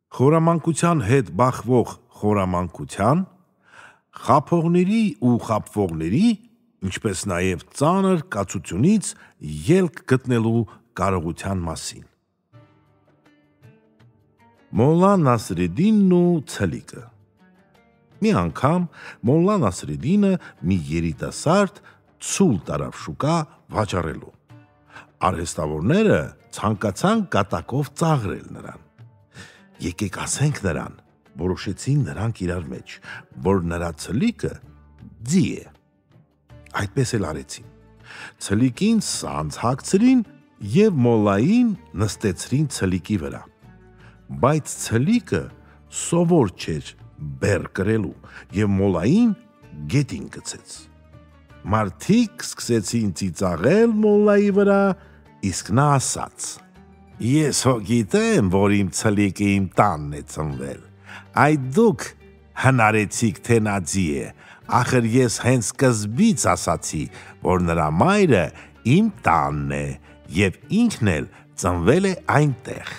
Խորամանկության հետ բախվող խորամանկության, խաբողների ու խաբվողների, ինչպես նաև ծանր կացությունից ելք գտնելու կարողության մասին։ Մոլլա Նասրեդինն ու ցլիկը։ Մի անգամ Մոլլա Նասրեդինը մի երիտասարդ ցուլ տարավ շուկա վաճառելու։ Արհեստավորները ցանկացան կատակով ծաղրել նրան։ Եկեք ասենք նրան, որոշեցին նրանք իրար մեջ, որ նրա ցլիկը ձի է։ Այդպես էլ արեցին։ Ցլիկին սանձ հագցրին և մոլլային նստեցրին ցլիկի վրա։ Բայց ցլիկը սովոր չէր բեռ կրելու և մոլլային գետին գցեց։ Մարդիկ սկսեցին ծիծաղել մոլլայի վրա, իսկ նա ասաց. Ես հո գիտեմ, որ իմ ցլիկը իմ տանն է ծնվել, այդ դուք հնարեցիք, թե նա ձի է, ախր ես հենց սկզբից ասացի, որ նրա մայրը իմ տանն է և ինքն էլ ծնվել է այնտեղ։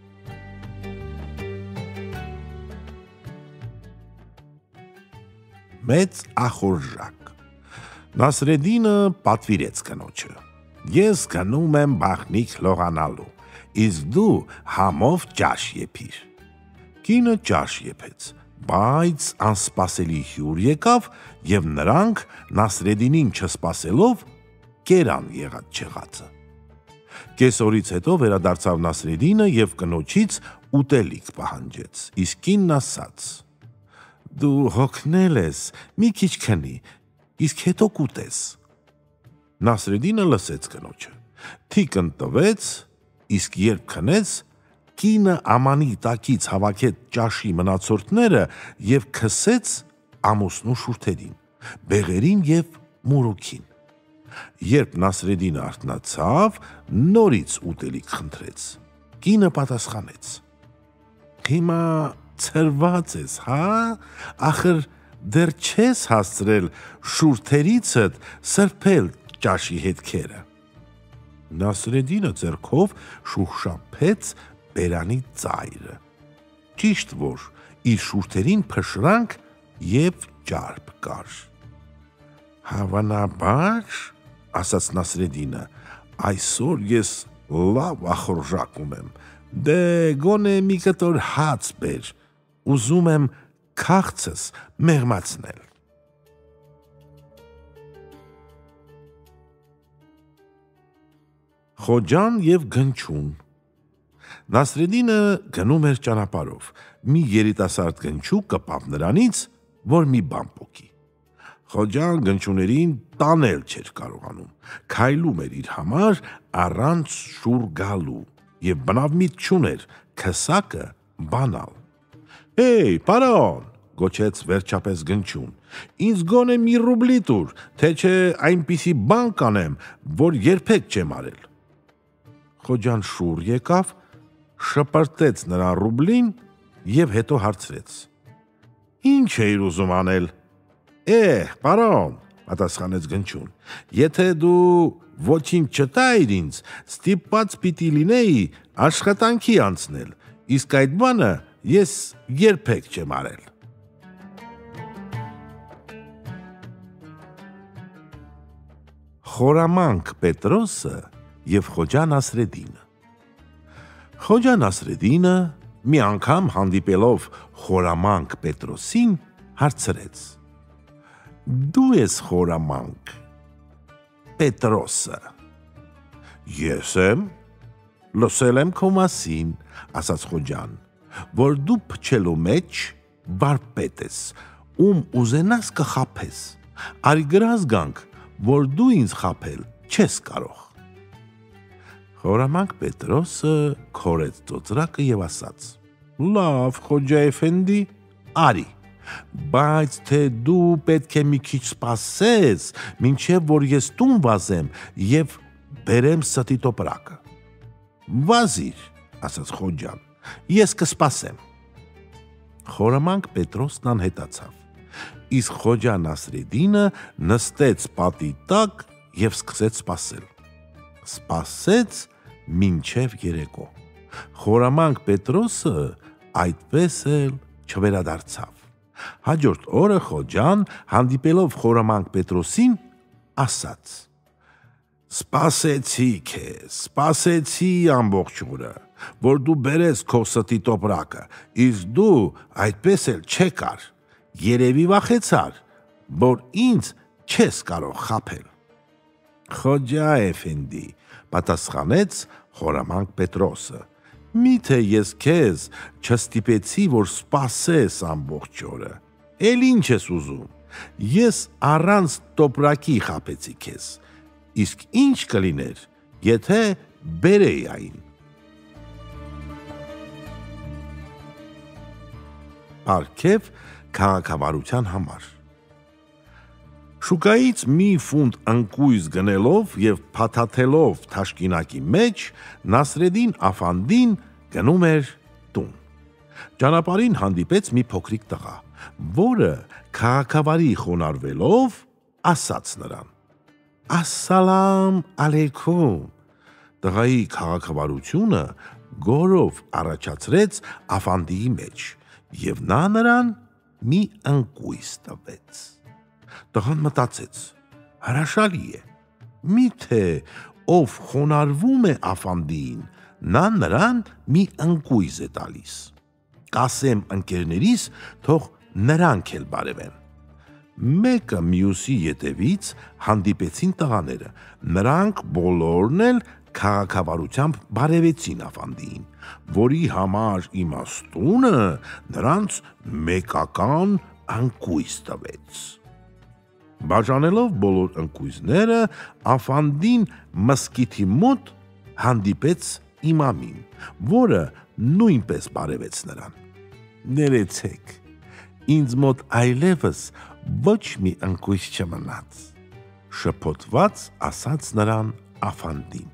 Մեծ ախորժակ։ Նասրեդինը պատվիրեց կնոջը. Ես գնում եմ բաղնիք լողանալու, իսկ դու համով ճաշ եփիր։ Կինը ճաշ եփեց, բայց անսպասելի հյուր եկավ և նրանք Նասրեդինին չսպասելով կերան եղած չեղածը։ Կեսօրից հետո վերադարձավ Նասրեդինը և կնոջից ուտելիք պահանջեց, իսկ կինն ասաց. Դու հոգնել ես, մի քիչ քնի, իսկ հետո կուտես։ Նասրեդինը լսեց կնոջը, թիկն տվեց, իսկ երբ քնեց, կինը ամանի տակից հավաքեց ճաշի մնացորդները և քսեց ամուսնու շուրթերին, բեղերին և մորուքին։ Երբ Նասրեդինը արթնացավ, նորից ուտելիք խնդրեց։ Կինը պատասխանեց. Հիմա ցրված ես, հա, ախր դեռ չես հասցրել շուրթերիցդ սրբել ճաշի հետքերը։ Նասրեդինը ձեռքով շուշափեց բերանի ծայրը, ճիշտ որ իր շուրթերին փշրանք և ճարպ կար։ Հավանաբար, ասաց Նասրեդինը, այսօր ես լավ ախորժակ ունեմ, դե գոնե մի կտոր հաց բեր, ուզում եմ քաղցս մեղմացնել։ Խոջան և գնչուն։ Նասրեդինը գնում էր ճանապարհով, մի երիտասարդ գնչու կպավ նրանից, որ մի բան պոկի։ Խոջան գնչուներին տանել չէր կարողանում, քայլում էր իր համար առանց շուռ գալու և բնավ միտք չուներ քսակը բանալ։ Հեյ, պարոն, գոչեց վերջապես գնչուն, ինձ գոնե մի ռուբլի տուր, թե չէ այնպիսի բան կանեմ, որ երբեք չեմ արել։ Խոջան շուռ եկավ, շպրտեց նրան ռուբլին և հետո հարցրեց. Ինչ էիր ուզում անել։ Պարոն, պատասխանեց գնչուն, եթե դու ոչինչ չտայիր ինձ, ստիպված պիտի լինեի աշխատանքի անցնել, իսկ այդ բանը ես երբեք չեմ արել։ Խորամանկ Պետրոսը և Խոջա Նասրեդինը։ Խոջա Նասրեդինը մի անգամ հանդիպելով խորամանկ Պետրոսին հարցրեց. Դու ես խորամանկ Պետրոսը։ Ես եմ, լսել եմ քո մասին, ասաց Խոջան, որ դու փչելու մեջ վարպետ ես, ում ուզենաս կխաբես, արի գրած գանք, որ դու ինձ խաբել չես կարող։ Խորամանկ Պետրոսը քորեց ծոծրակը և ասաց. Լավ, Խոջա էֆենդի, արի, բայց թե դու պետք է մի քիչ սպասես, մինչև որ ես տուն վազեմ և բերեմ ստի տոպրակը։ Վազիր, ասաց Խոջան, ես կսպասեմ։ Խորամանկ Պետրոսն անհետացավ, իսկ Խոջա Նասրեդինը նստեց պատի տակ և սկսեց սպասել։ Սպասեց մինչև երեկո։ Խորամանկ Պետրոսը այդպես էլ չվերադարձավ։ Հաջորդ օրը Խոջան, հանդիպելով Խորամանկ Պետրոսին, ասաց. «Սպասեցի քեզ, սպասեցի ամբողջ օրը, որ դու բերես քո ստի տոպրակը, իսկ դու այդպես էլ չեկար, երևի վախեցար, որ ինձ չես կարող խաբել»։ «Խոջա էֆենդի», պատասխանեց Խորամանկ Պետրոսը, «միթե ես քեզ չստիպեցի, որ սպասես ամբողջ օրը, էլ ինչ ես ուզում, ես առանց տոպրակի խաբեցի քեզ, իսկ ինչ կլիներ, եթե բերեի այն»։ Պարգև քաղաքավարության համար։ Շուկայից մի ֆունտ ընկույզ գնելով և փաթաթելով թաշկինակի մեջ, Նասրեդին Աֆանդին գնում էր տուն։ Ճանապարհին հանդիպեց մի փոքրիկ տղա, որը քաղաքավարի խոնարհվելով ասաց նրան. «Ասսալամ ալեյքում»։ Տղայի քաղաքավարությունը գորով առաջացրեց Աֆանդիի մեջ, և նա նրան մի ընկույզ տվեց։ Տղան մտածեց. հրաշալի է, միթե ով խոնարհվում է Աֆանդիին, նա նրան մի ընկույզ է տալիս։ Կասեմ ընկերներիս, թող նրանք էլ բարևեն։ Մեկը մյուսի ետևից հանդիպեցին տղաները, նրանք բոլորն էլ քաղաքավարությամբ բարևեցին Աֆանդիին, որի համար իմաստունը նրանց մեկական ընկույզ տվեց։ Բաժանելով բոլոր ընկույզները, Աֆանդին մզկիթի մոտ հանդիպեց իմամին, որը նույնպես բարևեց նրան։ «Ներեցեք, ինձ մոտ այլևս ոչ մի ընկույզ չմնաց», շփոթված ասաց նրան Աֆանդին։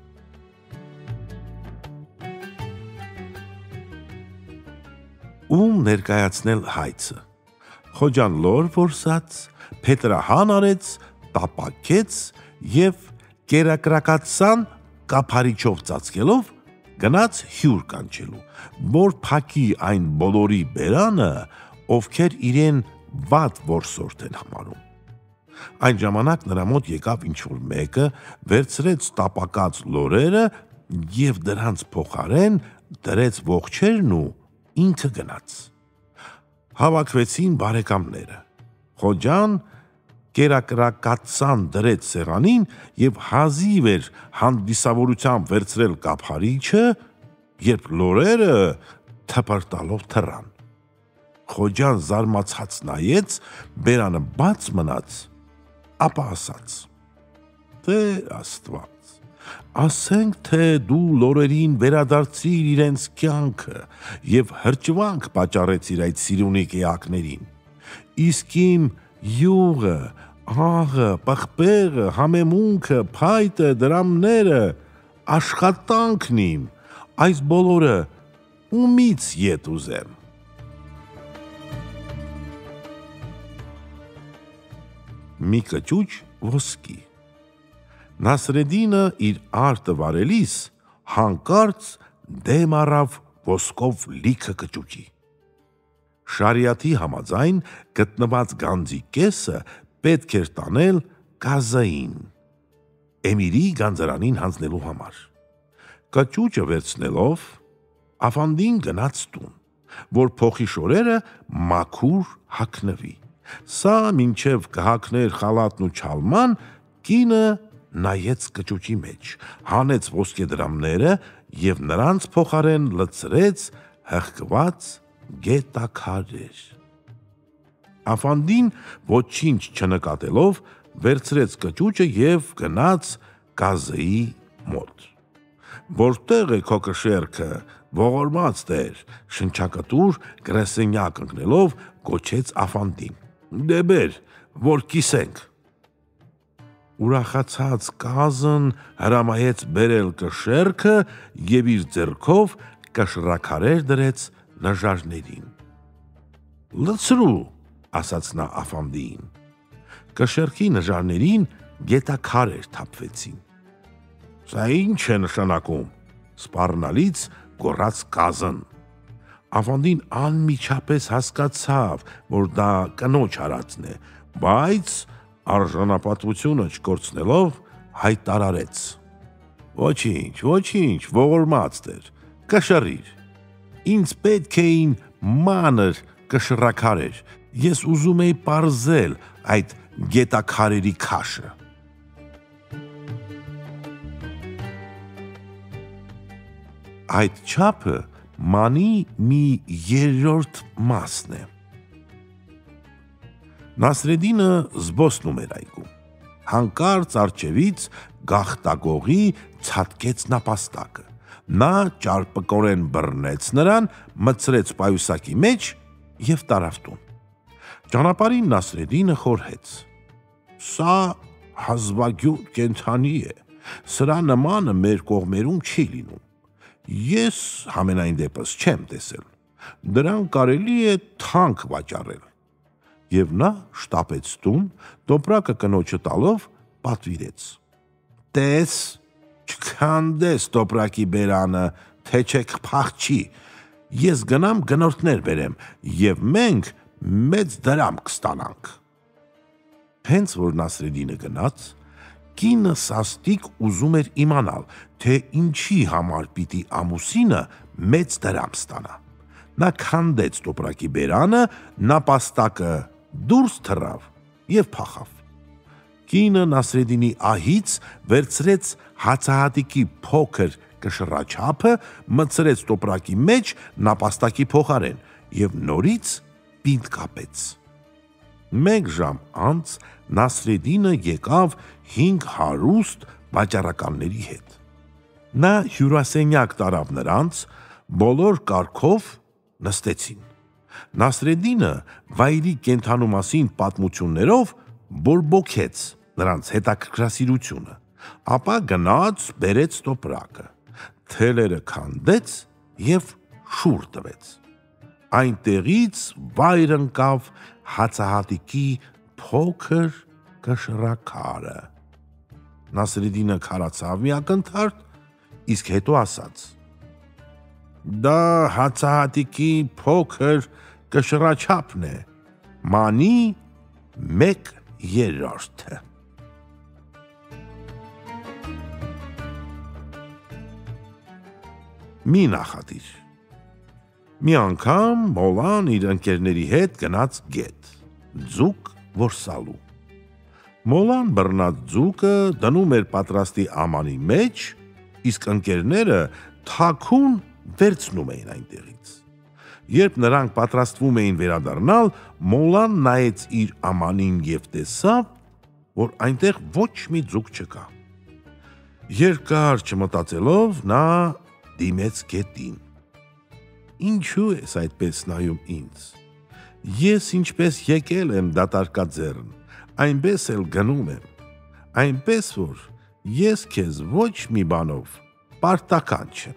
Ում ներկայացնել հայցը։ Խոջան լոր որսաց, փետրահան արեց, տապակեց և կերակրակացան կափարիչով ծածկելով գնաց հյուր կանչելու, որ փակի այն բոլորի բերանը, ովքեր իրեն վատ որսորդ են համարում։ Այն ժամանակ նրա մոտ եկավ ինչ-որ մեկը, վերցրեց տապակած լորերը և դրանց փոխարեն դրեց ողջերն ու ինքը գնաց։ Հավաքվեցին բարեկամները։ Խոջան կերակրակացան դրեց սեղանին և հազիվ էր հանդիսավորությամբ վերցրել կափարիչը, երբ լորերը թպրտալով թռան։ Խոջան զարմացած նայեց, բերանը բաց մնաց, ապա ասաց. «Տեր Աստված, ասենք թե դու լորերին վերադարձրիր իրենց կյանքը և հրճվանք պատճառեցիր այդ սիրունիկ էակներին, իսկ իմ յուղը, աղը, պղպեղը, համեմունքը, փայտը, դրամները, աշխատանքն իմ, այս բոլորը ումից ետ ուզեմ»։ Մի կճուճ ոսկի։ Նասրեդինը իր արտը վարելիս հանկարծ դեմ առավ ոսկով լիքը կճուճի։ Շարիաթի համաձայն գտնված գանձի կեսը պետք էր տանել Կազային, էմիրի գանձարանին հանձնելու համար։ Կճուճը վերցնելով, Աֆանդին գնաց տուն, որ փոխի շորերը մաքուր հագնվի։ Սա մինչև կհագներ խալաթն ու չալման, կինը նայեց կճուճի մեջ, հանեց ոսկեդրամները և նրանց փոխարեն լցրեց հղկված գետաքարեր։ Աֆանդին ոչինչ չնկատելով վերցրեց կճուճը և գնաց Կազեի մոտ։ «Որտե՞ղ է քո կշեռքը, ողորմած տեր», շնչակտուր գրասենյակ ընկնելով գոչեց Աֆանդին։ «Դե բեր, որ կիսենք»։ Ուրախացած Կազն հրամայեց բերել կշեռքը և իր ձեռքով կշռաքարեր դրեց նժարներին։ «Լցրու», ասաց նա Աֆանդիին։ Կշեռքի նժարներին գետաքարեր թափվեցին։ «Սա ի՞նչ է նշանակում», սպառնալից գոռաց Կազն։ Ավանդին անմիջապես հասկացավ, որ դա կնոջ արածն է, բայց արժանապատվությունը չկորցնելով հայտարարեց. Ոչինչ, ողորմած Տեր, կշռիր, ինձ պետք էին մանր կշռաքարեր, ես ուզում էի պարզել այդ գետաքարերի քաշը։ Այդ չափը մանի մի երրորդ մասն է։ Նասրեդինը զբոսնում էր այգում։ Հանկարծ առջևից գաղտագողի ցատկեց նապաստակը։ Նա ճարպկորեն բռնեց նրան, մտցրեց պայուսակի մեջ և տարավ տուն։ Ճանապարհին Նասրեդինը խորհեց. Սա հազվագյուտ կենդանի է, սրա նմանը մեր կողմերում չի լինում։ Ես համենայն դեպս չեմ տեսել, դրան կարելի է թանկ վաճառել։ Եվ նա շտապեց տուն, տոպրակը կնոջը տալով պատվիրեց. Տես, չքանդես տոպրակի բերանը, թե չեք փախչի, ես գնամ գնորդներ բերեմ, և մենք մեծ դրամ կստանանք։ Հենց որ Նասրեդինը գնաց, կինը սաստիկ ուզում էր իմանալ, թե ինչի համար պիտի ամուսինը մեծ դրամ ստանա։ Նա քանդեց տոպրակի բերանը, նապաստակը դուրս թռավ և փախավ։ Կինը Նասրեդինի ահից վերցրեց հացահատիկի փոքր կշռաչափը, մտցրեց տոպրակի մեջ նապաստակի փոխարեն և նորից պինդ կապեց։ Մեկ ժամ անց Նասրեդինը եկավ 5 հարուստ վաճառականների հետ։ Նա հյուրասենյակ տարավ նրանց, բոլոր կարգով նստեցին։ Նասրեդինը վայրի կենդանու մասին պատմություններով բորբոքեց նրանց հետաքրքրասիրությունը, ապա գնաց բերեց տոպրակը, թելերը քանդեց և շուռ տվեց։ Այնտեղից վայր ընկավ հացահատիկի փոքր կշռաքարը։ Նասրեդինը քարացավ մի ակնթարթ, իսկ հետո ասաց. Դա հացահատիկի փոքր կշռաչափն է, մանի 1/3։ Մի նախադիր։ Մի անգամ Մոլան իր ընկերների հետ գնաց գետ, ձուկ որսալու։ Մոլան բռնած ձուկը դնում էր պատրաստի ամանի մեջ, իսկ ընկերները թաքուն վերցնում էին այնտեղից։ Երբ նրանք պատրաստվում էին վերադառնալ, Մոլան նայեց իր ամանին և տեսավ, որ այնտեղ ոչ մի ձուկ չկա։ Երկար չմտածելով նա դիմեց գետին։ Ինչու ես այդպես նայում ինձ։ Ես ինչպես եկել եմ դատարկաձեռն, այնպես էլ գնում եմ, այնպես որ ես քեզ ոչ մի բանով պարտական չեմ։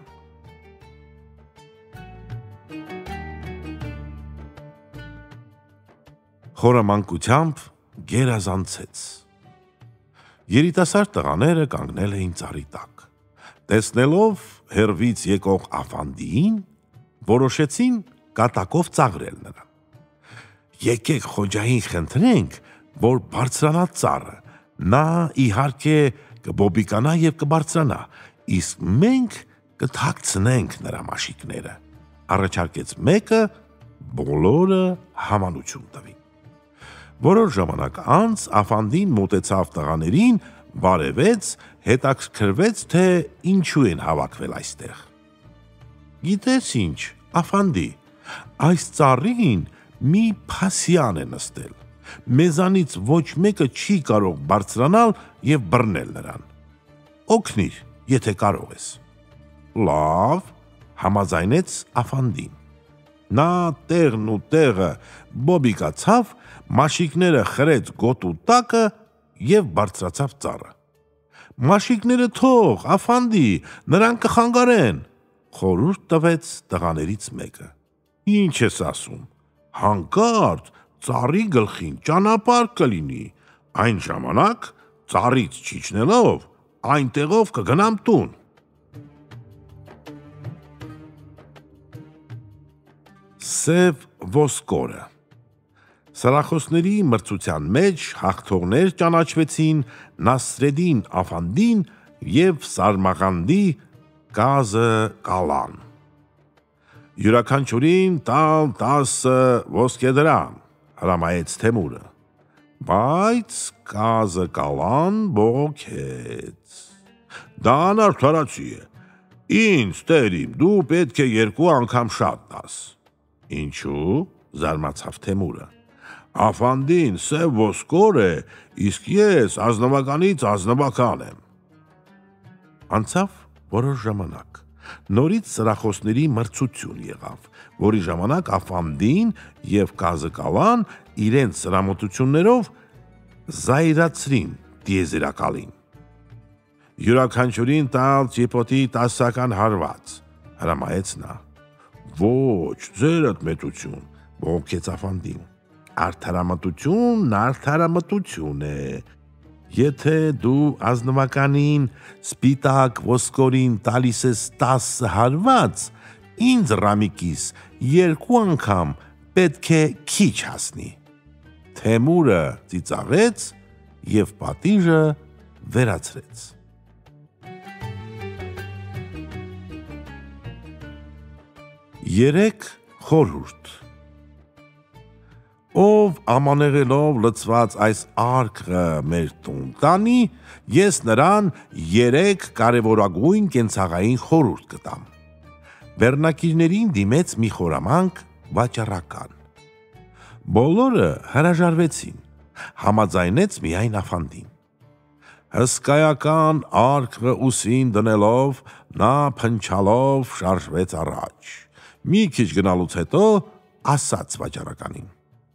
Խորամանկությամբ գերազանցեց։ Երիտասարդ տղաները կանգնել էին ծառի տակ։ Տեսնելով հեռվից եկող Աֆանդիին, որոշեցին կատակով ծաղրել նրան։ Եկեք Խոջային խնդրենք, որ բարձրանա ծառը, նա իհարկե կբոբիկանա և կբարձրանա, իսկ մենք կթաքցնենք նրա մաշիկները, առաջարկեց մեկը, բոլորը համանություն տվին։ Որոշ ժամանակ անց Աֆանդին մոտեցավ տղաներին, բարևեց, հետաքրքրվեց, թե ինչու են հավաքվել այստեղ։ Գիտես ինչ, Աֆանդի, այս ծառին մի փասյան է նստել, մեզանից ոչ մեկը չի կարող բարձրանալ և բռնել նրան։ Օգնիր, եթե կարող ես։ Լավ, համաձայնեց Աֆանդին։ Նա տեղն ու տեղը բոբիկացավ, մաշիկները խրեց գոտու տակը և բարձրացավ ծառը։ Մաշիկները թող, Աֆանդի, նրանք կխանգարեն, խորհուրդ տվեց տղաներից մեկը։ Ինչ ես ասում, հանկարծ ծառի գլխին ճանապարհ կլինի, այն ժամանակ ծառից չիջնելով այնտեղով կգնամ տուն։ Սև ոսկորը։ Սարախոսների մրցության մեջ հաղթողներ ճանաչվեցին Նասրեդին Աֆանդին և Սարմաղանդի Կազը Կալան։ Յուրաքանչյուրին տալ 10 ոսկեդրամ, հրամայեց Թեմուրը, բայց Կազը Կալան բողոքեց. Դա անարդարացի է, ինձ տերիմ, դու պետք է 2 անգամ շատ տաս։ Ինչու՞, զարմացավ Թեմուրը, Աֆանդին սև ոսկոր է, իսկ ես ազնվականից ազնվական եմ։ Անցավ որոշ ժամանակ, նորից սրախոսների մրցություն եղավ, որի ժամանակ Աֆանդին և Կազը Կալան իրենց սրամոտություններով զայրացրին տիեզերակալին։ Յուրաքանչյուրին տալ ճիպոտի 10-ական հարված, հրամայեց նա։ Ոչ, ձերդ մետություն, բողոքեց Աֆանդին, արդարամտությունն արդարամտություն է, եթե դու ազնվականին սպիտակ ոսկորին տալիս ես 10 հարված, ինձ Ռամիկիս 2 անգամ պետք է քիչ հասնի։ Թեմուրը ծիծաղեց և պատիժը վերացրեց։ Երեք խորհուրդ։ Ով ամանեղելով լցված այս արկղը մեր տուն տանի, ես նրան 3 կարևորագույն կենցաղային խորհուրդ կտամ։ Բեռնակիրներին դիմեց մի խորամանկ վաճառական։ Բոլորը հրաժարվեցին, համաձայնեց միայն Աֆանդին։ Հսկայական արկղը ուսին դնելով, նա փնչալով շարժվեց առաջ։ Մի քիչ գնալուց հետո ասաց վաճառականին.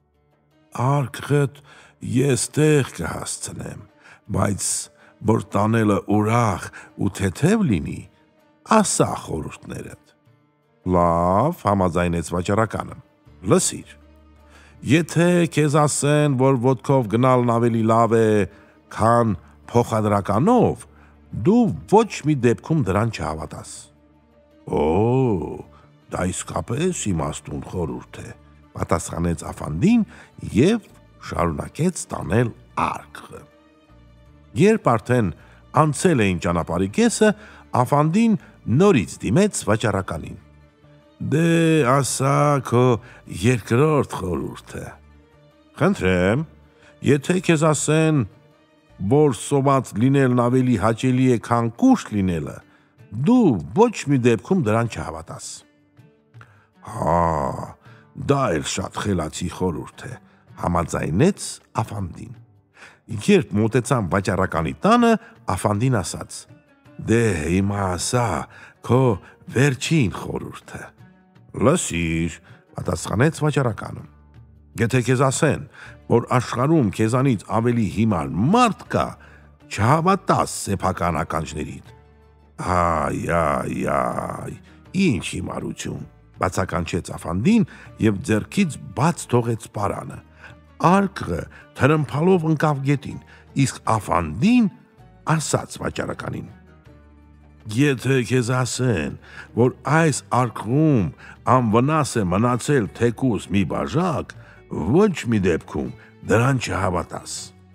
Արկղդ ես տեղ կհասցնեմ, բայց որ տանելը ուրախ ու թեթև լինի, ասա խորհուրդներդ։ Լավ, համաձայնեց վաճառականը, լսիր։ Եթե քեզ ասեն, որ ոտքով գնալն ավելի լավ է, քան փոխադրականով, դու ոչ մի դեպքում դրան չհավատաս։ Օ, դա իսկապես իմաստուն խորհուրդ է, պատասխանեց Աֆանդին և շարունակեց տանել արկղը։ Երբ արդեն անցել էին ճանապարհի կեսը, Աֆանդին նորից դիմեց վաճառականին։ Դե ասա քո երկրորդ խորհուրդը։ Խնդրեմ, եթե քեզ ասեն, որ սոված լինելն ավելի հաճելի է, քան կուշտ լինելը, դու ոչ մի դեպքում դրան չհավատաս։ Հա, դա էլ շատ խելացի խորհուրդ է, համաձայնեց Աֆանդին։ Երբ մոտեցան վաճառականի տանը, Աֆանդին ասաց. Դե հիմա ասա քո վերջին խորհուրդը։ Լսիր, պատասխանեց վաճառականը։ Եթե քեզ ասեն, որ աշխարհում քեզանից ավելի հիմար մարդ կա, չհավատաս սեփական ականջներիդ։ Այ, ինչ հիմարություն, բացականչեց Աֆանդին և ձեռքից բաց թողեց պարանը։ Արկղը թրմփալով ընկավ գետին, իսկ Աֆանդին ասաց վաճառականին. Եթե քեզ ասեն, որ այս արկղում անվնաս է մնացել թեկուզ մի բաժակ, ոչ մի դեպքում դրան չհավատաս։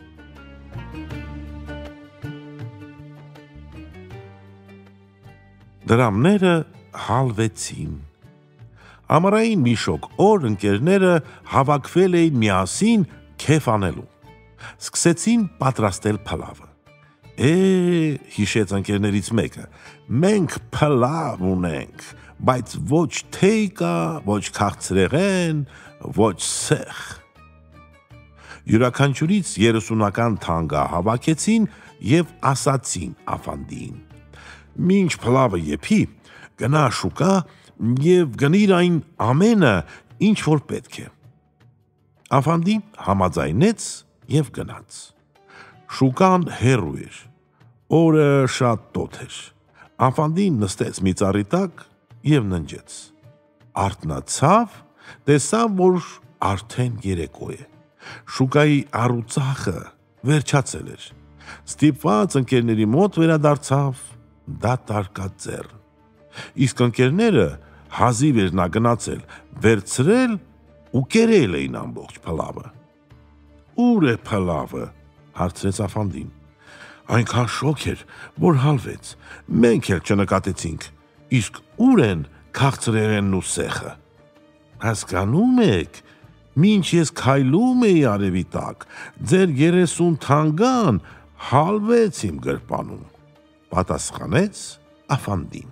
Դրամները հալվեցին։ Ամառային մի շոգ օր ընկերները հավաքվել էին միասին քեֆ անելու։ Սկսեցին պատրաստել փլավը։ Հիշեց ընկերներից մեկը, մենք փլավ ունենք, բայց ոչ թեյ կա, ոչ քաղցրեղեն, ոչ սեխ։ Յուրաքանչյուրից 30-ական թանգա հավաքեցին և ասացին Աֆանդիին. Մինչ փլավը եփի, գնա շուկա և գնիր այն ամենը, ինչ որ պետք է։ Աֆանդին համաձայնեց և գնաց։ Շուկան հեռու էր, օրը շատ տոթ էր։ Աֆանդին նստեց մի ծառի տակ և ննջեց։ Արթնացավ, տեսավ, որ արդեն երեկո է։ Շուկայի առուծախը վերջացել էր։ Ստիպված ընկերների մոտ վերադարձավ դատարկաձեռն։ Իսկ ընկերները հազիվ էր նա գնացել, վերցրել ու կերել էին ամբողջ փլավը։ Ուր է փլավը, հարցրեց Աֆանդին։ Այնքան շոգ էր, որ հալվեց, մենք էլ չնկատեցինք, իսկ ուր են քաղցրեղենն ու սեխը։ Հասկանում եք, մինչ ես քայլում էի արևի տակ, ձեր 30 թանգան հալվեց իմ գրպանում, պատասխանեց Աֆանդին։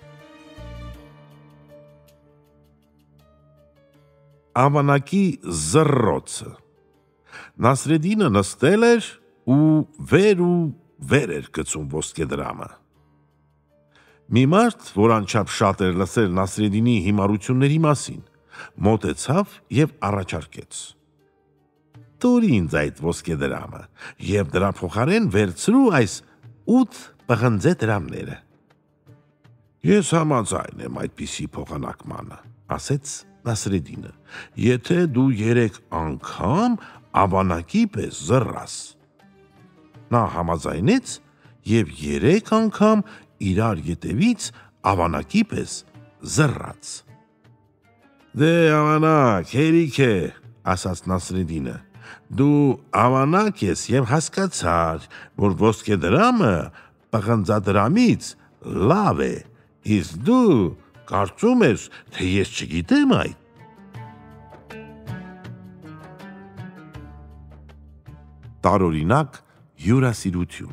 Ավանակի զռռոցը։ Նասրեդինը նստել էր ու վեր էր գցում ոսկեդրամը։ Մի մարդ, որ անչափ շատ էր լսել Նասրեդինի հիմարությունների մասին, մոտեցավ և առաջարկեց. Տուր ինձ այդ ոսկեդրամը և դրա փոխարեն վերցրու այս 8 պղնձե դրամները։ Ես համաձայն եմ այդպիսի փոխանակմանը, ասեց Նասրեդինը, եթե դու 3 անգամ ավանակի պես զռռաս։ Նա համաձայնեց և 3 անգամ իրար ետևից ավանակի պես զռռաց։ Դե ավանակ, հերիք է, ասաց Նասրեդինը, դու ավանակ ես և հասկացար, որ ոսկեդրամը պղնձադրամից լավ է, իսկ դու կարծում ես, թե ես չգիտեմ այդ։ Տարօրինակ հյուրասիրություն։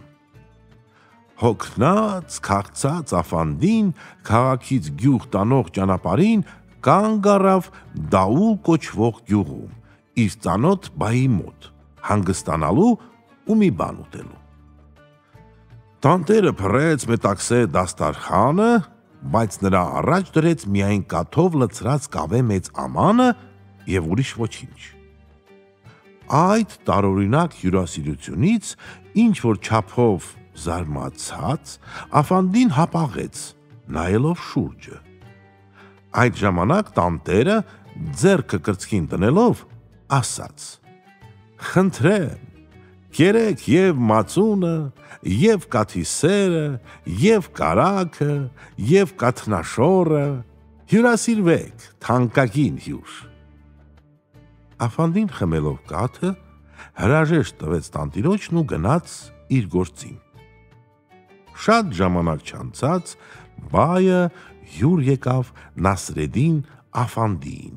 Հոգնած, քաղցած Աֆանդին քաղաքից գյուղ տանող ճանապարհին կանգ առավ Դաուլ կոչվող գյուղում, իր ծանոթ բայի մոտ, հանգստանալու ու մի բան ուտելու։ Տանտերը փռեց մետաքսե դաստարխանը, բայց նրա առաջ դրեց միայն կաթով լցրած կավե մեծ ամանը և ուրիշ ոչինչ։ Այդ տարօրինակ հյուրասիրությունից ինչ-որ չափով զարմացած, Աֆանդին հապաղեց, նայելով շուրջը։ Այդ ժամանակ տանտերը, ձեռքը կրծքին դնելով, ասաց. Խնդրեմ, կերեք և մածունը, և կաթի սերը, և կարագը, և կաթնաշոռը, հյուրասիրվեք, թանկագին հյուր։ Աֆանդին խմելով կաթը, հրաժեշտ տվեց տանտիրոջն ու գնաց իր գործին։ Շատ ժամանակ չանցած, բայը հյուր եկավ Նասրեդին Աֆանդիին։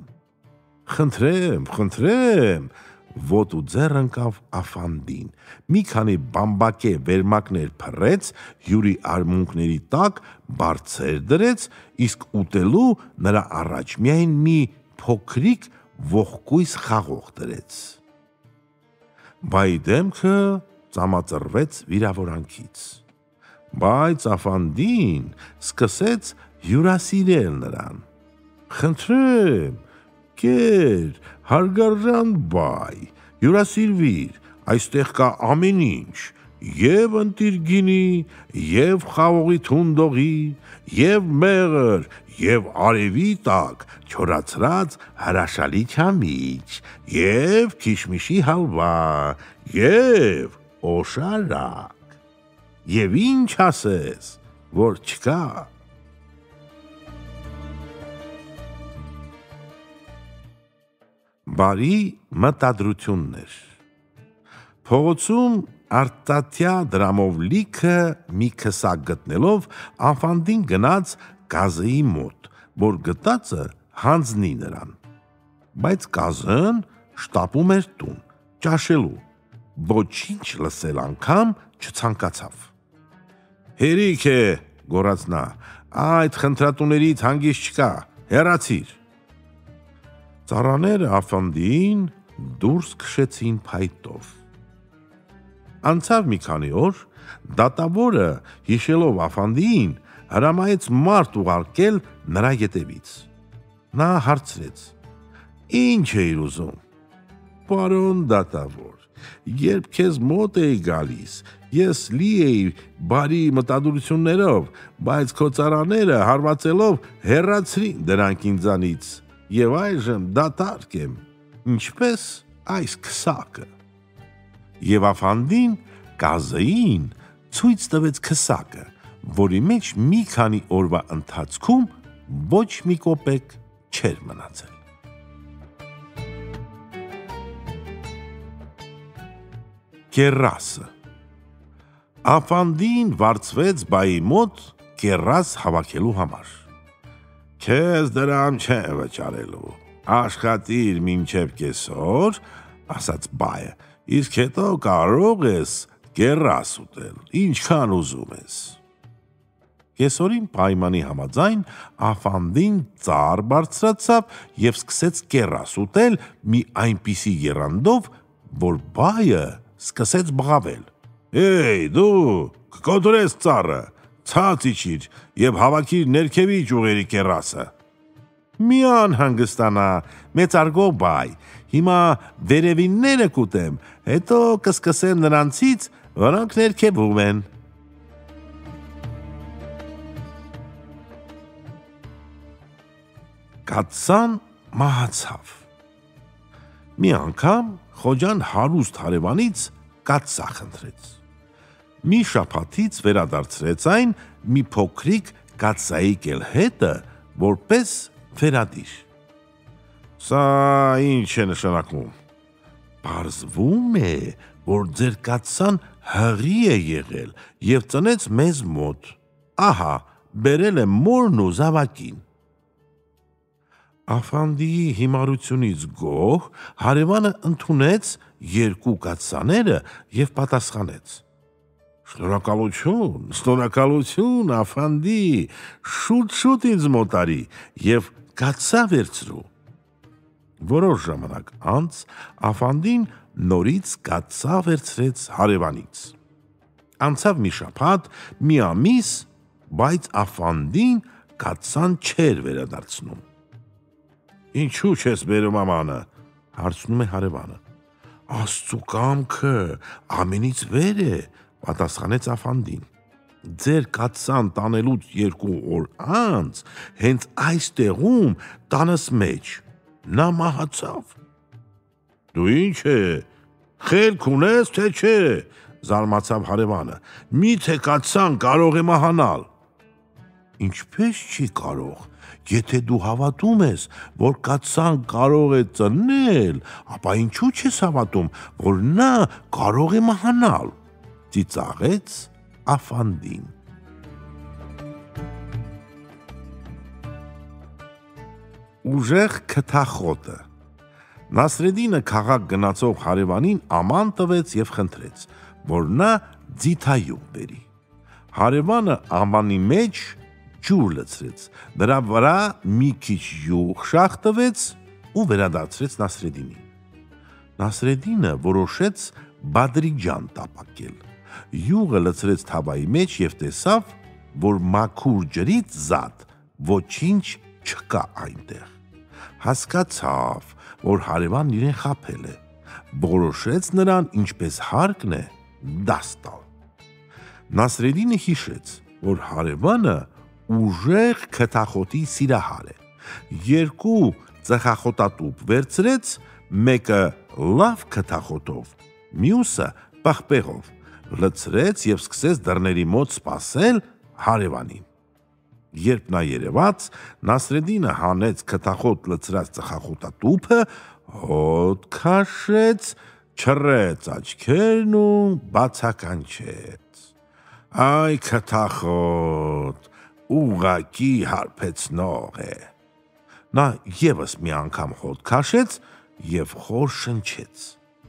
Խնդրեմ, ոտ ու ձեռ ընկավ Աֆանդին, մի քանի բամբակե վերմակներ փռեց, հյուրի արմունկների տակ բարձր դրեց, իսկ ուտելու նրա առաջ միայն մի փոքրիկ ողկույզ խաղող դրեց։ Բայի դեմքը ծամածռվեց վիրավորանքից, բայց Աֆանդին սկսեց հյուրասիրել նրան։ Խնդրեմ, կեր, հարգարժան բայ, հյուրասիրվիր, այստեղ կա ամեն ինչ, և ընտիր գինի, և խաղողի թունդողի, և մեղր, և արևի տակ չորացրած հրաշալի չամիչ, և քիշմիշի հալվա, և օշարակ, և ինչ ասես, որ չկա։ Բարի մտադրություններ։ Փողոցում արծաթյա դրամով լիքը մի քսակ գտնելով, Աֆանդին գնաց կազեի մոտ, որ գտածը հանձնի նրան։ Բայց կազն շտապում էր տուն, ճաշելու, ոչինչ լսել անգամ չցանկացավ։ Հերիք է, գոռաց նա, այդ խնդրատուներից հանգիստ չկա, հեռացիր։ Ծառաները Աֆանդիին դուրս քշեցին փայտով։ Անցավ մի քանի օր, դատավորը, հիշելով Աֆանդիին, հրամայեց մարդ ուղարկել նրա ետևից։ Նա հարցրեց. Ինչ էիր ուզում։ Պարոն դատավոր, երբ քեզ մոտ էի գալիս, ես լի էի բարի մտադրություններով, բայց քո ծառաները հարվածելով հեռացրին դրանք ինձանից, և այժմ դատարկ եմ, ինչպես այս քսակը։ Եվ Աֆանդին կազեին ցույց տվեց քսակը, որի մեջ մի քանի օրվա ընթացքում ոչ մի կոպեկ չէր մնացել։ Կեռասը Աֆանդին վարձվեց բայի մոտ կեռաս հավաքելու համար։ Քեզ դրամ չեմ վճարելու, աշխատիր մինչև կեսօր, ասաց բայը, իսկ հետո կարող ես կեռաս ուտել, ինչքան ուզում ես։ Կեսօրին պայմանի համաձայն Աֆանդին ծառ բարձրացավ և սկսեց կեռաս ուտել մի այնպիսի եռանդով, որ բայը սկսեց բղավել։ Էй, դու կկոտրես ծառը, ցած իջիր և հավաքիր ներքևի ճյուղերի կեռասը։ Մի անհանգստանա, մեծարգո բայ, հիմա վերևինները կուտեմ, հետո կսկսեմ նրանցից, որոնք ներքևում են։ Կաթսան մահացավ։ Մի անգամ Խոջան հարուստ հարևանից կաթսա խնդրեց։ Մի շաբաթից վերադարձրեց այն մի փոքրիկ կաթսայի կելհետը, որպես վերադիր։ Սա ինչ է նշանակում։ Պարզվում է, որ ձեր կաթսան հղի է եղել և ծնեց մեզ մոտ։ Ահա, բերել եմ մորն ու զավակին։ Աֆանդիի հիմարությունից գոհ հարևանը ընդունեց երկու կաթսաները և պատասխանեց. Շնորհակալություն, Աֆանդի, շուտ ինձ մոտ արի և կաթսա վերցրու։ Որոշ ժամանակ անց Աֆանդին նորից կաթսա վերցրեց հարևանից։ Անցավ մի շաբաթ, մի ամիս, բայց Աֆանդին կաթսան չէր վերադարձնում։ Ինչու չես բերում ամանը, հարցնում է հարևանը։ Աստծու կամքը ամենից վեր է, պատասխանեց Աֆանդին։ Ձեր կաթսան տանելուց 2 օր անց, հենց այս տեղում տանս մեջ, նա մահացավ։ Դու ինչ է, խելք ունես, թե չէ, զարմացավ հարևանը, միթե կաթսան կարող է մահանալ։ Ինչպես չի կարող, եթե դու հավատում ես, որ կաթսան կարող է ծննել, ապա ինչու չես հավատում, որ նա կարող է մահանալ, ծիծաղեց Աֆանդին։ Ուժեղ քթախոտը Նասրեդինը քաղաք գնացող հարևանին աման տվեց և խնդրեց, որ նա ձիթայուղ բերի։ Հարևանը ամանի մեջ ջուր լցրեց, նրա վրա մի քիչ յուղ շաղ ու վերադարձրեց Նասրեդինին։ Նասրեդինը որոշեց բադրիջան տապակել։ Յուղը լցրեց թավայի մեջ և տեսավ, որ մաքուր ջրից զատ ոչինչ չկա այնտեղ։ Հասկացավ, որ հարևանն իրեն խաբել է, որոշեց նրան, ինչպես հարկն է, դաս տալ։ Նասրեդինը հիշեց, որ հարևանը ուժեղ քթախոտի սիրահար է։ 2 ծխախոտատուփ վերցրեց, մեկը լավ քթախոտով, մյուսը պղպեղով, լցրեց և սկսեց դռների մոտ սպասել հարևանին։ Երբ նա երևաց, Նասրեդինը հանեց քթախոտ լցրած ծխախոտատուփը, հոտ քաշեց, չռեց աչքերն ու բացականչեց. Այ քթախոտ, ուղղակի հարբեցնող է։ Նա ևս մի անգամ հոտ քաշեց և խոր շնչեց։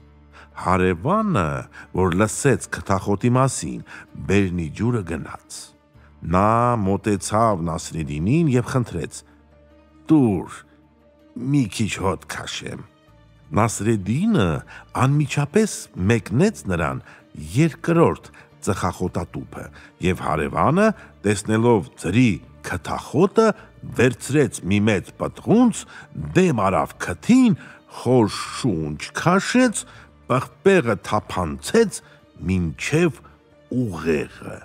Հարևանը, որ լսեց քթախոտի մասին, բերնի ջուրը գնաց։ Նա մոտեցավ Նասրեդինին և խնդրեց. Տուր, մի քիչ հոտ քաշեմ։ Նասրեդինը անմիջապես մեկնեց նրան 2-րդ ծխախոտատուփը և հարևանը, տեսնելով ձրի քթախոտը, վերցրեց մի մեծ պտղունց, դեմ արավ քթին, խոր շունչ քաշեց, պղպեղը թափանցեց մինչև ուղեղը։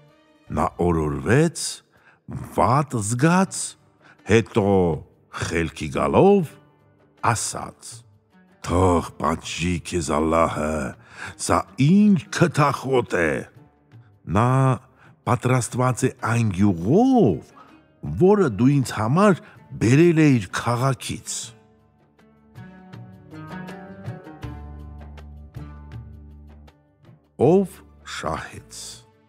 Նա օրորվեց, վատ զգաց, հետո խելքի գալով ասաց. Թող պատժի քեզ Ալլահը, սա ինչ քթախոտ է։ Նա պատրաստված է այն յուղով, որը դու ինձ համար բերել էիր քաղաքից։ Ով շահեց։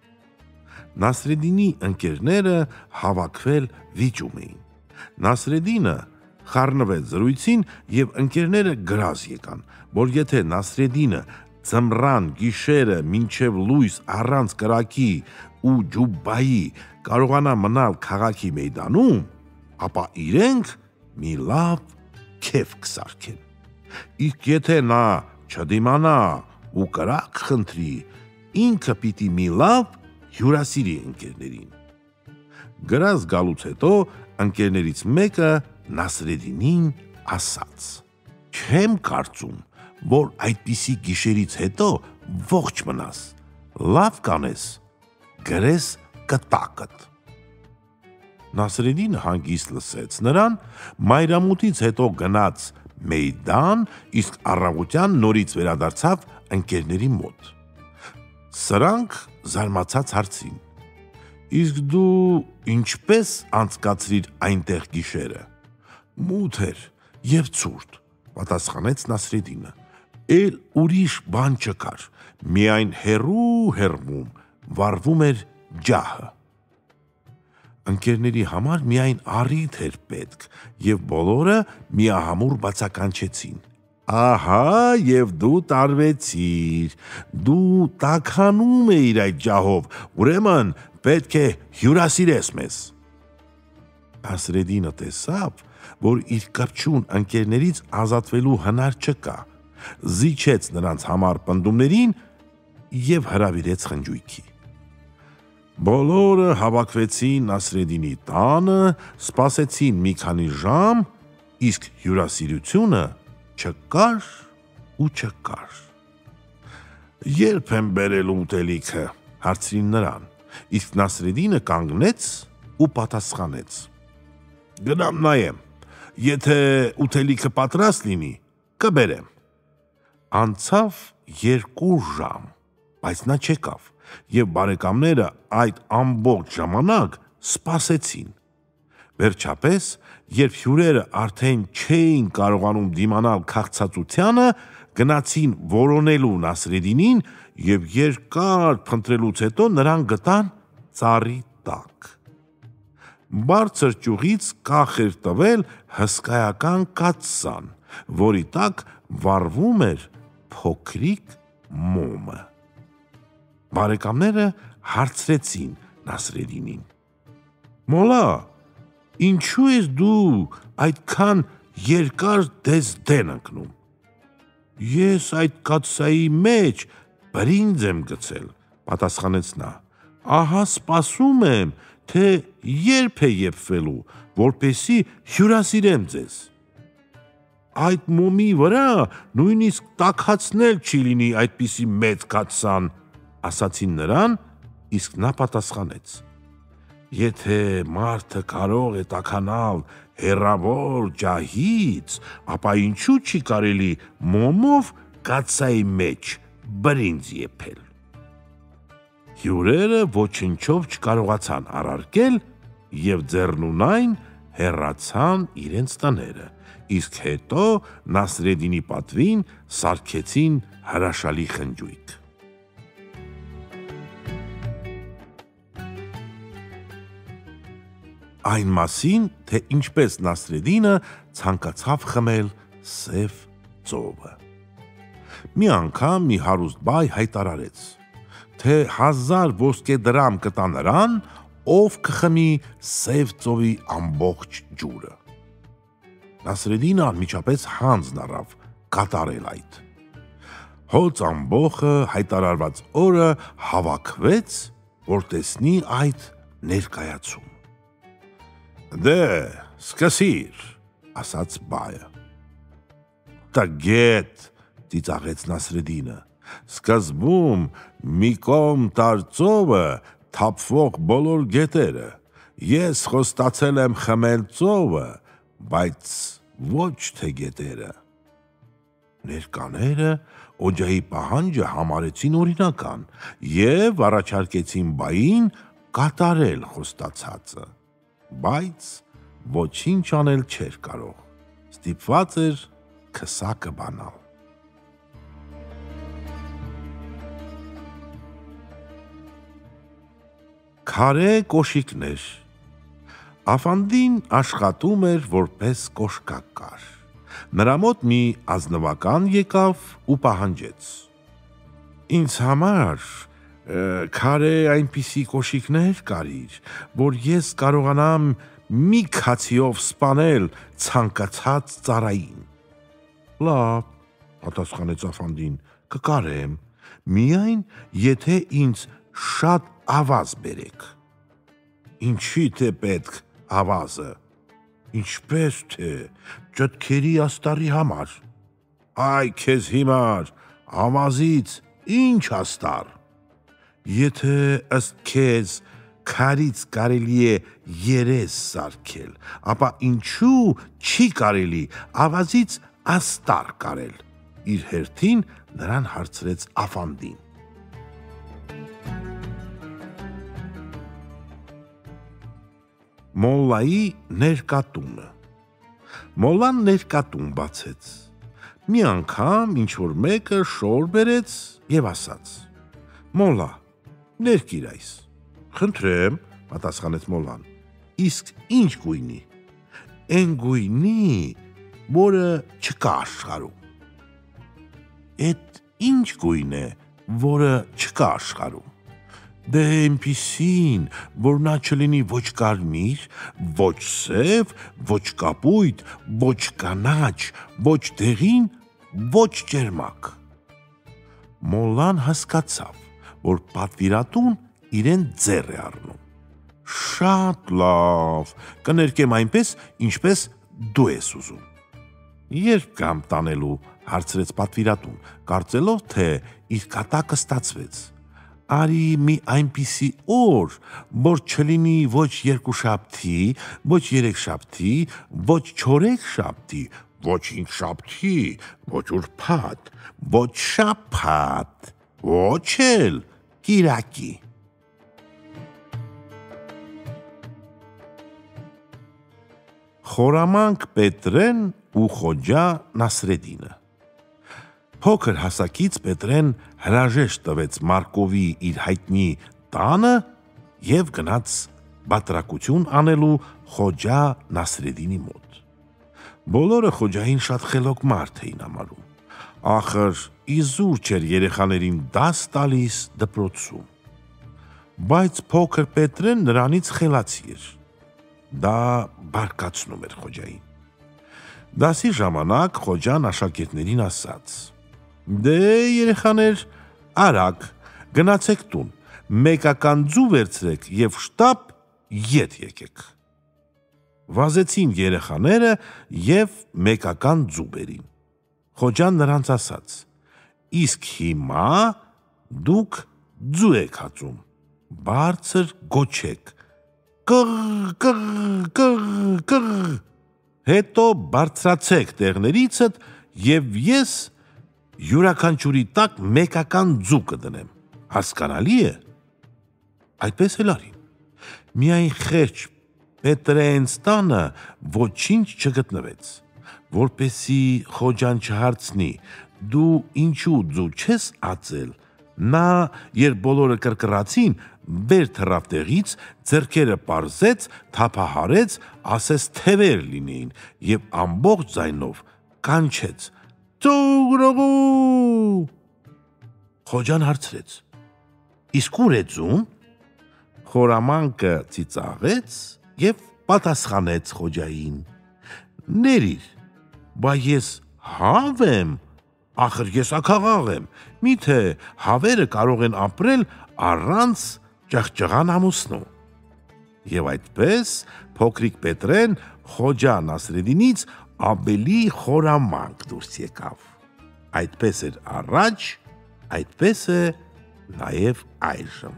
Նասրեդինի ընկերները հավաքվել վիճում էին։ Նասրեդինը խառնվեց զրույցին և ընկերները գրազ եկան, որ եթե Նասրեդինը ձմռան գիշերը մինչև լույս առանց կրակի ու ջուբբայի կարողանա մնալ քաղաքի մեյդանում, ապա իրենք մի լավ քեֆ կսարքեն։ Իսկ եթե նա չդիմանա ու կրակ խնդրի, ինքը պիտի մի լավ հյուրասիրի ընկերներին։ Գրազ գալուց հետո ընկերներից մեկը Նասրեդինին ասաց. «Չեմ կարծում, որ այդպիսի գիշերից հետո ողջ մնաս, լավ կանես, գրես կտակդ»։ Նասրեդինը հանգիստ լսեց նրան, մայրամուտից հետո գնաց մեյդան, իսկ առավոտյան նորից վերադարձավ ընկերների մոտ։ Սրանք զարմացած հարցին. «Իսկ դու ինչպես անցկացրիր այնտեղ գիշերը»։ «Մութ էր և ցուրտ», պատասխանեց Նասրեդինը։ «Էլ ուրիշ բան չկար, միայն հեռու վառվում էր ջահը»։ Ընկերների համար միայն առիթ էր պետք, և բոլորը միահամուռ բացականչեցին. «Ահա և դու տարվեցիր, դու տաքանում էիր այդ ջահով, ուրեմն պետք է հյուրասիրես մեզ»։ Նասրեդինը տեսավ, որ իր կպչուն ընկերներից ազատվելու հնար չկա, զիջեց նրանց համար պնդումներին և հրավիրեց խնջույքի։ Բոլորը հավաքվեցին Նասրեդինի տանը, սպասեցին մի քանի ժամ, իսկ հյուրասիրությունը չկար ու չկար։ «Ե՞րբ եմ բերելու ուտելիքը», հարցրին նրան, իսկ Նասրեդինը կանգնեց ու պատասխանեց. «Գնամ նայեմ, եթե ուտելիքը պատրաստ լինի, կբերեմ»։ Անցավ 2 ժամ, բայց նա չեկավ, և բարեկամները այդ ամբողջ ժամանակ սպասեցին։ Վերջապես, երբ հյուրերը արդեն չէին կարողանում դիմանալ քաղցածությանը, գնացին որոնելու Նասրեդինին և երկար փնտրելուց հետո նրան գտան ծառի տակ։ Բարձր ճյուղից կախ էր տվել հսկայական կաթսան, որի տակ վառվում էր փոքրիկ մոմը։ Բարեկամները հարցրեցին Նասրեդինին. «Մոլա, ինչու ես դու այդքան երկար դեն ընկնում»։ «Ես այդ կաթսայի մեջ բրինձ եմ գցել», պատասխանեց նա։ «Ահա սպասում եմ, թե երբ է եփվելու, որպեսզի հյուրասիրեմ ձեզ»։ «Այդ մոմի վրա նույնիսկ տաքացնել չի լինի այդպիսի մեծ կաթսան», ասացին նրան, իսկ նա պատասխանեց. «Եթե մարդը կարող է տաքանալ հեռավոր ջահից, ապա ինչու չի կարելի մոմով կաթսայի մեջ բրինձ եփել»։ Հյուրերը ոչնչով չկարողացան առարկել և ձեռնունայն հեռացան իրենց տները, իսկ հետո Նասրեդինի պատվին սարքեցին հրաշալի խնջույք։ Այն մասին, թե ինչպես Նասրեդինը ցանկացավ խմել սև ծովը։ Մի անգամ մի հարուստ բայ հայտարարեց, թե 1000 ոսկե դրամ կտա նրան, ով կխմի սև ծովի ամբողջ ջուրը։ Նասրեդինը անմիջապես հանձն առավ կատարել այդ։ Հոծ ամբոխը հայտարարված օրը հավաքվեց, որ տեսնի այդ ներկայացում։ «Դե, սկսիր», ասաց բայը։ «Տգետ», ծիծաղեց Նասրեդինը, «սկզբում մի կողմ տար ծովը, թափվող բոլոր գետերը, ես խոստացել եմ խմել ծովը, բայց ոչ թե գետերը»։ Ներկաները օջախի պահանջը համարեցին օրինական և առաջարկեցին բային կատարել խոստացածը։ բայց ոչինչ անել չէր կարող, ստիպված էր քսակը բանալ։ Քարե կոշիկներ։ Աֆանդին աշխատում էր որպես կոշկակար։ Նրա մոտ մի ազնվական եկավ ու պահանջեց. Ինձ համար քարե այնպիսի կոշիկներ կարիր, որ ես կարողանամ մի քացիով սպանել ցանկացած ծառային։ Լավ, պատասխանեց Աֆանդին, կկարեմ, միայն եթե ինձ շատ ավազ բերեք։ Ինչի՞դ է պետք ավազը։ Ինչպես թե ճտքերի աստառի համար։ Այ քեզ հիմար, ավազից ինչ աստառ։ Եթե ըստ քեզ քարից կարելի է երես սարքել, ապա ինչու չի կարելի ավազից աստառ կարել։ Իր հերթին նրան հարցրեց Աֆանդին։ Մոլլայի ներկատունը։ Մոլլան ներկատուն բացեց։ Մի անգամ ինչ-որ մեկը շոր բերեց և ասաց. Մոլլա, ներկիր այս։ Խնդրեմ, պատասխանեց Մոլլան, իսկ ինչ գույնի։ Էն գույնի, որը չկա աշխարհում։ Էդ ինչ գույն է, որը չկա աշխարհում։ Դե այնպիսին, որ նա չլինի ոչ կարմիր, ոչ սև, ոչ կապույտ, ոչ կանաչ, ոչ դեղին, ոչ ճերմակ։ Մոլլան հասկացավ, որ պատվիրատուն իրեն ձեռ է առնում։ Շատ լավ, կներկեմ այնպես, ինչպես դու ես ուզում։ Երբ կամ տանելու, հարցրեց պատվիրատուն, կարծելով, թե իր կատակը ստացվեց։ Արի մի այնպիսի օր, որ չլինի ոչ երկուշաբթի, ոչ երեքշաբթի, ոչ չորեքշաբթի, ոչ հինգշաբթի, ոչ ուրբաթ, ոչ շաբաթ, ոչ էլ կիրակի։ Խորամանկ Պետրեն ու Խոջա Նասրեդինը։ Փոքր հասակից Պետրեն հրաժեշտ տվեց Մարկովի իր հայտնի տանը և գնաց բատրակություն անելու Խոջա Նասրեդինի մոտ։ Բոլորը Խոջային շատ խելոք մարդ էին համարում։ Ախր իզուր չէր երեխաներին դաս տալիս դպրոցում։ Բայց փոքր Պետրեն նրանից խելացի էր։ Դա բարկացնում էր Խոջային։ Դասի ժամանակ Խոջան աշակերտներին ասաց. Դե երեխաներ, արագ, գնացեք տուն, մեկական ձու վերցրեք և շտապ ետ եկեք։ Վազեցին երեխաները և մեկական ձու բերին։ Խոջան նրանց ասաց. իսկ հիմա դուք ձու եք հածում, բարձր գոչեք, կղ, կղ, կղ, կղ, հետո բարձրացեք տեղներիցդ և ես յուրաքանչյուրի տակ մեկական ձու կդնեմ, հասկանալի է։ Այդպես էլ արին։ Միայն խեղճ Պետրենց տանը ոչինչ չգտնվեց, որպեսզի Խոջան չհարցնի, դու ինչու ձու չես ածել, նա, երբ բոլորը կռկռացին, վեր թռավ տեղից, ձեռքերը պարզեց, թափահարեց, ասես թևեր լինեին և ամբողջ ձայնով կանչեց. Ծուգրուգու։ Խոջան հարցրեց. իսկ ուր է ձուն։ Խորամանկը ծիծաղեց և պատասխանեց Խոջային. ներիր, բա ես հավ եմ, ախր ես աքաղաղ եմ, միթե հավերը կարող են ապրել առանց ճղճղան ամուսնու։ Եվ այդպես փոքրիկ Պետրեն Խոջա Նասրեդինից ավելի խորամանկ դուրս եկավ։ Այդպես էր առաջ, այդպես է նաև այժմ։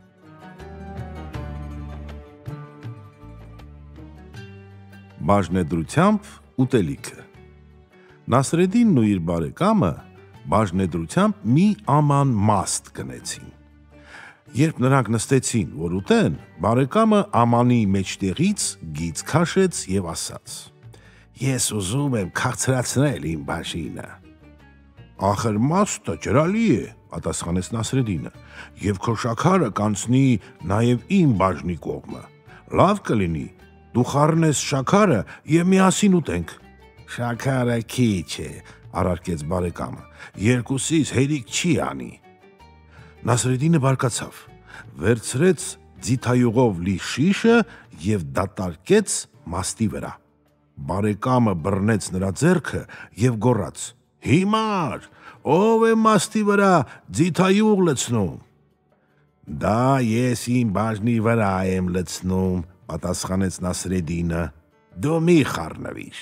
Բաժնեդրությամբ ուտելիքը։ Նասրեդինն ու իր բարեկամը բաժնեդրությամբ մի աման մաստ գնեցին։ Երբ նրանք նստեցին, որ ուտեն, բարեկամը ամանի մեջտեղից գիծ քաշեց եւ ասաց. Ես ուզում եմ քաղցրացնել իմ բաժինը։ Ախր մաստը ջրալի է, պատասխանեց Նասրեդինը, եւ քո շաքարը կանցնի նաեւ իմ բաժնի կողմը։ Լավ կլինի, դու խառնես շաքարը եւ միասին ուտենք։ Շաքարը քիչ է, առարկեց բարեկամը, երկուսից հերիք չի անի։ Նասրեդինը բարկացավ, վերցրեց ձիթայուղով լի շիշը եւ դատարկեց մաստի վրա։ Բարեկամը բռնեց նրա ձեռքը եւ գոռաց. Հիմար, ով է մաստի վրա ձիթայուղ լցնում։ Դա ես իմ բաժնի վրա եմ լցնում, պատասխանեց Նասրեդինը, դու մի խառնվիր։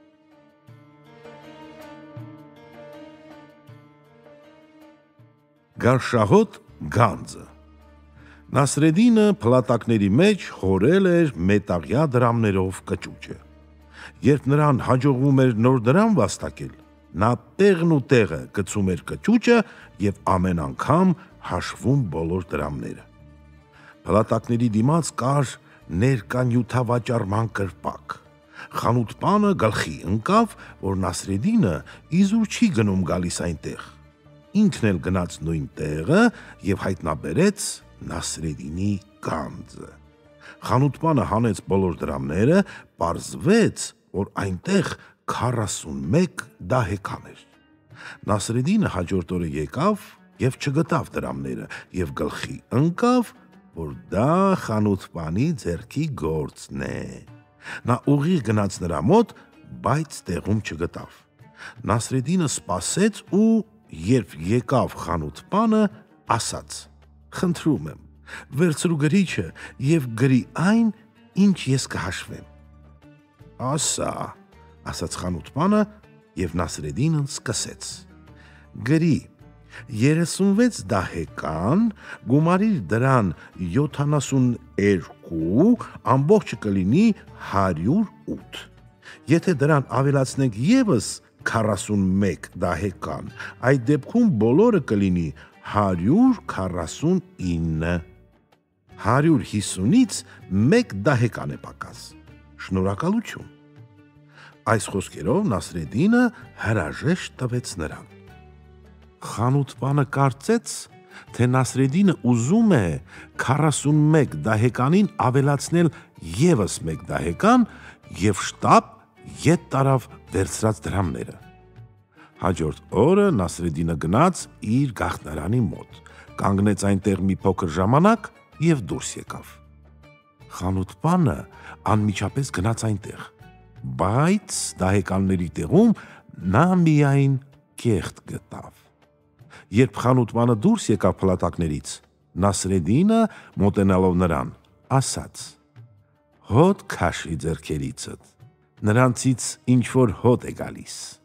Գարշահոտ գանձը։ Նասրեդինը փլատակների մեջ խորել էր մետաղյա դրամներով կճուճը։ Երբ նրան հաջողվում էր նոր դրամ վաստակել, նա տեղն ու տեղը գցում էր կճուճը եւ ամեն անգամ հաշվում բոլոր դրամները։ Փլատակների դիմաց կար ներկանյութավաճառման կրպակ։ Խանութպանը գլխի ընկավ, որ Նասրեդինը իզուր չի գնում գալիս այնտեղ։ Ինքն էլ գնաց նույն տեղը եւ հայտնաբերեց Նասրեդինի գանձը։ Խանութպանը հանեց բոլոր դրամները, պարզվեց, որ այնտեղ 41 դահեկան էր։ Նասրեդինը հաջորդ օրը եկավ եւ չգտավ դրամները եւ գլխի ընկավ, որ դա խանութպանի ձեռքի գործն է։ Նա ուղիղ գնաց նրա մոտ, բայց տեղում չգտավ։ Նասրեդինը սպասեց ու երբ եկավ խանութպանը, ասաց. Խնդրում եմ, վերցրու գրիչը եւ գրի այն, ինչ ես կհաշվեմ։ Ասա, ասաց խանութպանը եւ Նասրեդինն սկսեց. Գրի 36 դահեկան, գումարիր դրան 72, ամբողջը կլինի 108։ Եթե դրան ավելացնենք եւս 41 դահեկան, այդ դեպքում բոլորը կլինի 149։ 150-ից 1 դահեկան է պակաս։ Շնորհակալություն։ Այս խոսքերով Նասրեդինը հրաժեշտ տվեց նրան։ Խանութպանը կարծեց, թե Նասրեդինը ուզում է 41 դահեկանին ավելացնել եւս 1 դահեկան եւ շտապ ետ տարավ վերցրած դրամները։ Հաջորդ օրը Նասրեդինը գնաց իր գաղտնարանի մոտ, կանգնեց այնտեղ մի փոքր ժամանակ եւ դուրս եկավ։ Խանութպանը անմիջապես գնաց այնտեղ, բայց դահեկանների տեղում նա միայն կեղտ գտավ։ Երբ խանութպանը դուրս եկավ փլատակներից, Նասրեդինը մոտենալով նրան, ասաց. Հոտ քաշի ձեռքերիցդ, նրանցից ինչ որ հոտ է գալիս։